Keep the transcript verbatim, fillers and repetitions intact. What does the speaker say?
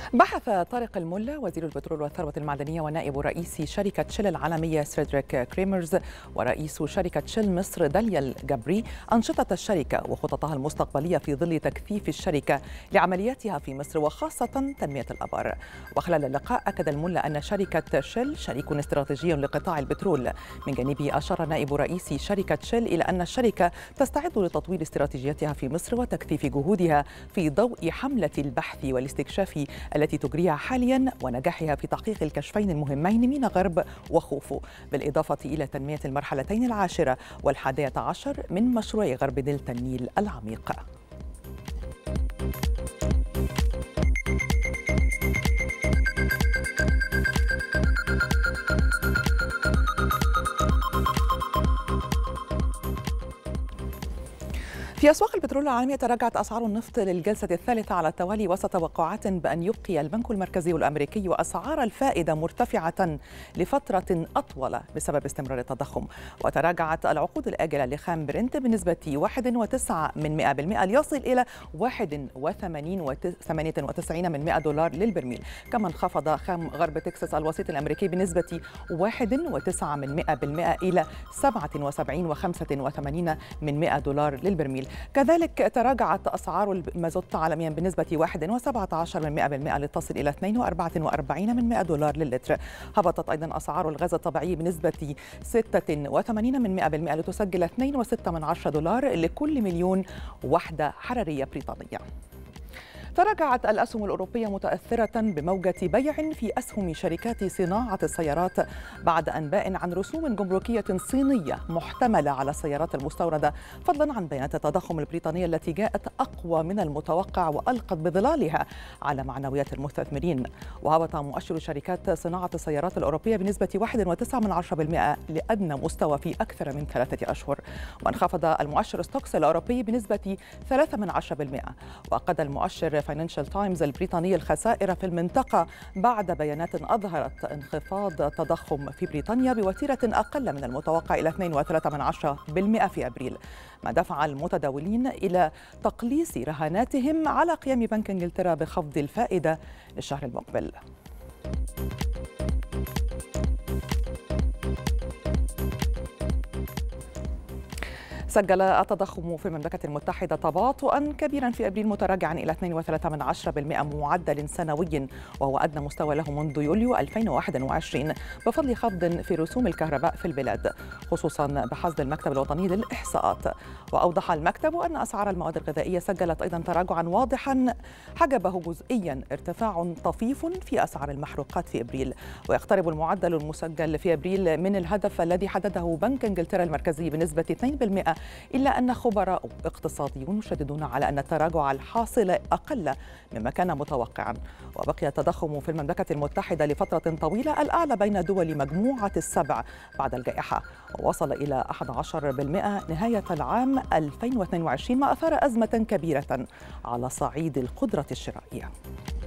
بحث طارق الملا وزير البترول والثروة المعدنية ونائب رئيس شركة شيل العالمية سريدريك كريمرز ورئيس شركة شيل مصر داليا الجبري أنشطة الشركة وخططها المستقبلية في ظل تكثيف الشركة لعملياتها في مصر وخاصة تنمية الآبار. وخلال اللقاء أكد الملا أن شركة شيل شريك استراتيجي لقطاع البترول. من جانبه أشار نائب رئيس شركة شيل إلى أن الشركة تستعد لتطوير استراتيجيتها في مصر وتكثيف جهودها في ضوء حملة البحث والاستكشاف التي تجريها حاليا ونجاحها في تحقيق الكشفين المهمين ميناء غرب وخوفو، بالإضافة إلى تنمية المرحلتين العاشرة والحادية عشر من مشروع غرب دلتا النيل العميق. في أسواق البترول العالمية تراجعت أسعار النفط للجلسة الثالثة على التوالي وسط توقعات بأن يبقي البنك المركزي الأمريكي أسعار الفائدة مرتفعة لفترة أطول بسبب استمرار التضخم. وتراجعت العقود الآجلة لخام برنت بنسبة واحد وتسعة من مئة بالمئة ليصل إلى واحد وثمانين وثمانية وتسعين من مئة دولار للبرميل. كما انخفض خام غرب تكساس الوسيط الأمريكي بنسبة واحد وتسعة من مئة بالمئة إلى سبعة وسبعين وخمسة وثمانين من مئة دولار للبرميل. كذلك تراجعت أسعار المازوت عالميا بنسبة واحد وسبعة عشر من مئة بالمئة لتصل إلى اثنين وأربعين من مئة دولار للتر. هبطت أيضا أسعار الغاز الطبيعي بنسبة ستة وثمانين من مئة بالمئة لتسجل اثنين فاصلة ستة من عشرة دولار لكل مليون وحدة حرارية بريطانية. تراجعت الأسهم الأوروبية متأثرة بموجة بيع في أسهم شركات صناعة السيارات بعد أنباء عن رسوم جمركية صينية محتملة على السيارات المستوردة، فضلا عن بيانات التضخم البريطانية التي جاءت أقوى من المتوقع وألقت بظلالها على معنويات المستثمرين. وهبط مؤشر شركات صناعة السيارات الأوروبية بنسبة واحد وتسعة من عشرة بالمئة لأدنى مستوى في أكثر من ثلاثة أشهر. وانخفض المؤشر ستوكس الأوروبي بنسبة ثلاثة من عشرة بالمئة. وأقد المؤشر فاينانشال تايمز البريطاني الخسائر في المنطقة بعد بيانات أظهرت انخفاض تضخم في بريطانيا بوتيرة أقل من المتوقع إلى اثنين فاصلة ثلاثة من عشرة بالمئة في أبريل، ما دفع المتداولين إلى تقليص رهاناتهم على قيام بنك إنجلترا بخفض الفائدة للشهر المقبل. سجل التضخم في المملكة المتحدة تباطؤا كبيرا في أبريل متراجعا إلى اثنين فاصلة ثلاثة من عشرة بالمئة معدل سنوي، وهو أدنى مستوى له منذ يوليو ألفين وواحد وعشرين بفضل خفض في رسوم الكهرباء في البلاد، خصوصا بحسب المكتب الوطني للإحصاءات. وأوضح المكتب أن أسعار المواد الغذائية سجلت أيضا تراجعا واضحا حجبه جزئيا ارتفاع طفيف في أسعار المحروقات في أبريل، ويقترب المعدل المسجل في أبريل من الهدف الذي حدده بنك إنجلترا المركزي بنسبة اثنين بالمئة، إلا أن خبراء اقتصاديون يشددون على أن التراجع الحاصل أقل مما كان متوقعا. وبقي التضخم في المملكة المتحدة لفترة طويلة الأعلى بين دول مجموعة السبع بعد الجائحة، ووصل إلى أحد عشر بالمئة نهاية العام ألفين واثنين وعشرين، ما أثار أزمة كبيرة على صعيد القدرة الشرائية.